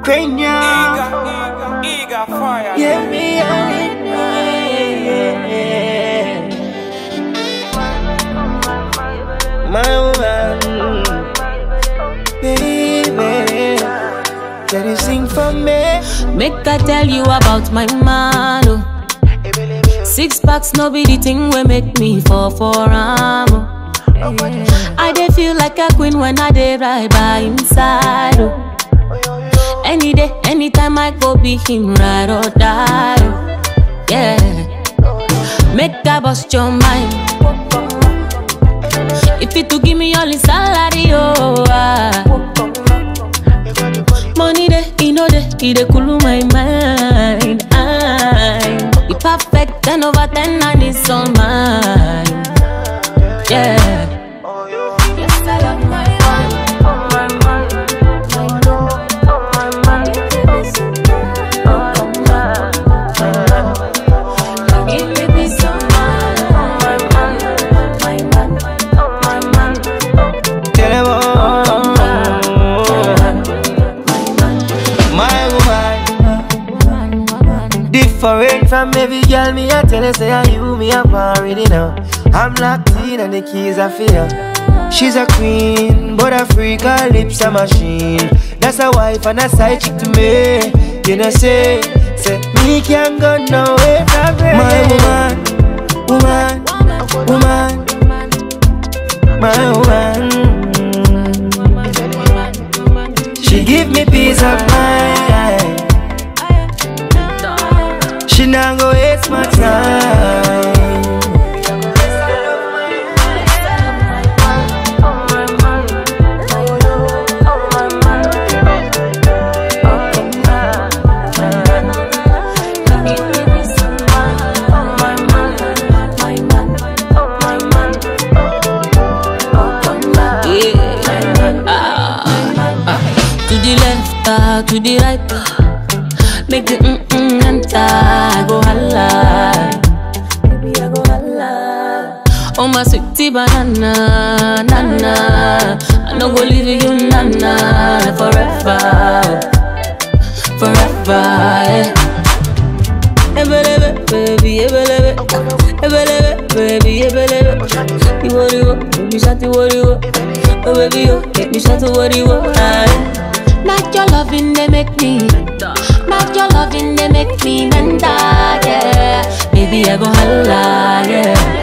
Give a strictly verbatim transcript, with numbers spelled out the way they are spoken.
Cranium. Eager fire. Yemi, my woman, baby, can you sing for me? Make I tell you about my man. Oh. Six packs no be the thing we make me fall for am. Oh. I dey feel like a queen when I dey ride by inside. Oh. Any day, anytime I go be him ride or die. Oh. Yeah, make I bust your mind. If you to give me all the salary, oh ah. Money de, you know de, he de cool my mind. I'm the perfect ten over ten and it's all mine. Yeah. Yes, I love my man. My man, my man, my man. Oh man, give me peace of mind. My man, my man, my man. Tell them all. Different from every girl, me I tell her say I you me up already now. I'm locked in and the keys are for her. She's a queen, but a freak, her lips a machine. That's a wife and a side chick to me. You know say, say me can't go nowhere from her. My woman, woman, woman, my woman. She give me peace of mind. She not go waste my time. To the left, uh, to the right, uh, make the mm mm enter. I go holla, baby I go holla. Oh my sweetie banana, nana, I no go leave you nana forever, forever. Yeah. Ebelebe, baby, ebelebe, ebelebe, baby, ebelebe. You worry, baby, shut the worry, oh baby, you make me shut the worry, oh. Not your loving, they make me. Not your loving, they make me mental, yeah. Baby, I go holla, yeah.